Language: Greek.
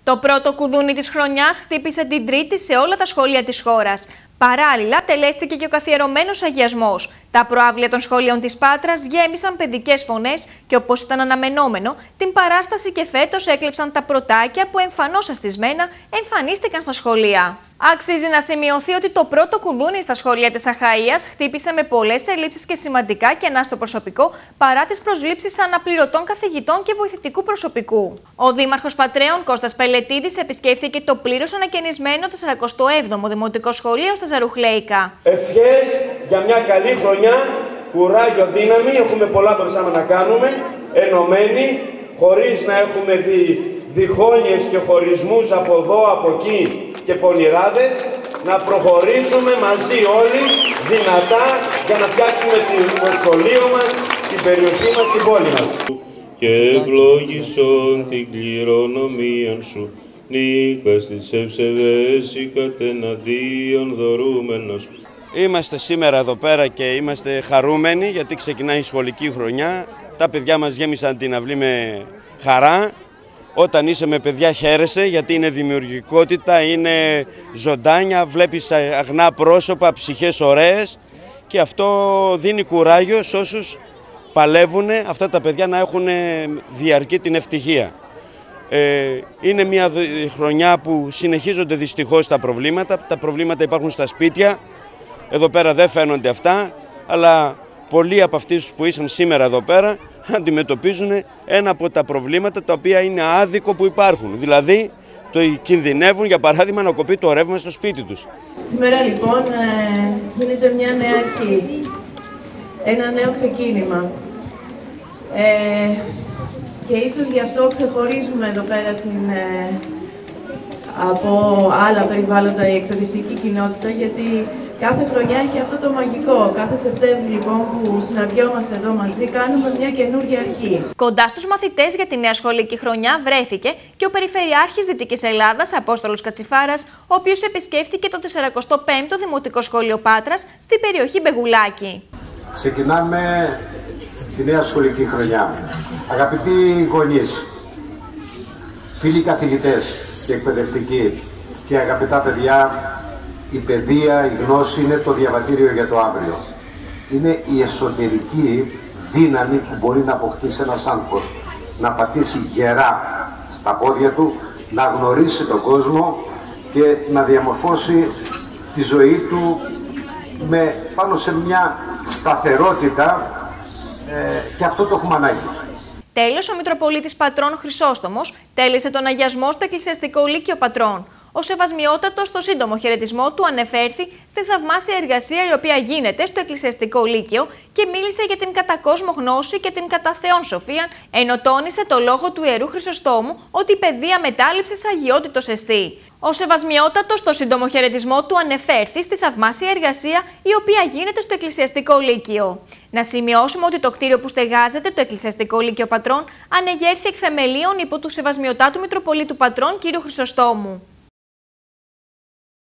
Το πρώτο κουδούνι της χρονιάς χτύπησε την Τρίτη σε όλα τα σχολεία της χώρας. Παράλληλα, τελέστηκε και ο καθιερωμένος αγιασμός. Τα προαύλια των σχολείων της Πάτρας γέμισαν παιδικές φωνές και, όπως ήταν αναμενόμενο, την παράσταση και φέτος έκλεψαν τα πρωτάκια που εμφανώς αστισμένα εμφανίστηκαν στα σχολεία. Αξίζει να σημειωθεί ότι το πρώτο κουδούνι στα σχολεία της Αχαΐας χτύπησε με πολλές ελλείψεις και σημαντικά κενά στο προσωπικό, παρά τις προσλήψεις αναπληρωτών καθηγητών και βοηθητικού προσωπικού. Ο Δήμαρχος Πατρέων Κώστας Πελετίδης επισκέφθηκε το πλήρως ανακαινισμένο 47ο Δημοτικό Σχολείο στα Ζαρουχλέικα. Ευχές για μια καλή χρονιά, κουράγιο, δύναμη. Έχουμε πολλά μπροστά να κάνουμε, ενωμένοι, χωρίς να έχουμε διχόνοιες και χωρισμούς από εδώ, από εκεί και πονηράδες, να προχωρήσουμε μαζί όλοι δυνατά για να φτιάξουμε το σχολείο μας, την περιοχή μας, την πόλη μας. Και ευλόγησον την κληρονομία σου, νίκας της ευσεβές ή κατεναντίον δωρούμενος. Είμαστε σήμερα εδώ πέρα και είμαστε χαρούμενοι γιατί ξεκινάει η σχολική χρονιά. Τα παιδιά μας γέμισαν την αυλή με χαρά. Όταν είσαι με παιδιά χαίρεσαι γιατί είναι δημιουργικότητα, είναι ζωντάνια, βλέπεις αγνά πρόσωπα, ψυχές ωραίες και αυτό δίνει κουράγιο σε όσους παλεύουν αυτά τα παιδιά να έχουν διαρκή την ευτυχία. Είναι μια χρονιά που συνεχίζονται δυστυχώς τα προβλήματα υπάρχουν στα σπίτια, εδώ πέρα δεν φαίνονται αυτά, αλλά πολλοί από αυτούς που ήσαν σήμερα εδώ πέρα αντιμετωπίζουν ένα από τα προβλήματα τα οποία είναι άδικο που υπάρχουν. Δηλαδή, κινδυνεύουν για παράδειγμα να κοπεί το ρεύμα στο σπίτι τους. Σήμερα λοιπόν γίνεται μια νέα αρχή, ένα νέο ξεκίνημα. Και ίσως γι' αυτό ξεχωρίζουμε εδώ πέρα από άλλα περιβάλλοντα η εκπαιδευτική κοινότητα, γιατί κάθε χρονιά έχει αυτό το μαγικό. Κάθε Σεπτέμβρη λοιπόν που συναντιόμαστε εδώ μαζί κάνουμε μια καινούργια αρχή. Κοντά στους μαθητές για τη νέα σχολική χρονιά βρέθηκε και ο Περιφερειάρχης Δυτικής Ελλάδας, Απόστολος Κατσιφάρας, ο οποίος επισκέφθηκε το 45ο Δημοτικό Σχολείο Πάτρας στην περιοχή Μπεγουλάκη. Ξεκινάμε τη νέα σχολική χρονιά. Αγαπητοί γονείς, φίλοι καθηγητές και εκπαιδευτικοί και αγαπητά παιδιά, η παιδεία, η γνώση είναι το διαβατήριο για το αύριο. Είναι η εσωτερική δύναμη που μπορεί να αποκτήσει ένας άνθρωπος, να πατήσει γερά στα πόδια του, να γνωρίσει τον κόσμο και να διαμορφώσει τη ζωή του πάνω σε μια σταθερότητα και αυτό το έχουμε ανάγκη. Τέλος, ο Μητροπολίτης Πατρών Χρυσόστομος τέλεισε τον αγιασμό στο Εκκλησιαστικό Λύκειο Πατρών. Ο Σεβασμιότατος στο σύντομο χαιρετισμό του ανεφέρθη στη θαυμάσια εργασία η οποία γίνεται στο Εκκλησιαστικό Λύκειο και μίλησε για την κατά κόσμο γνώση και την κατά Θεόν σοφίαν, ενώ τόνισε το λόγο του Ιερού Χρυσοστόμου ότι η παιδεία μετάληψης αγιότητος εστί. Ο Σεβασμιότατος στο σύντομο χαιρετισμό του ανεφέρθη στη θαυμάσια εργασία η οποία γίνεται στο Εκκλησιαστικό Λύκειο. Να σημειώσουμε ότι το κτίριο που στεγάζεται, το Εκκλησιαστικό Λύκειο Πατρών, ανεγέρθη εκ θεμελίων υπό του Σεβασμιωτάτου Μητροπολίτου Πατρών κ. Χρυσοστόμου.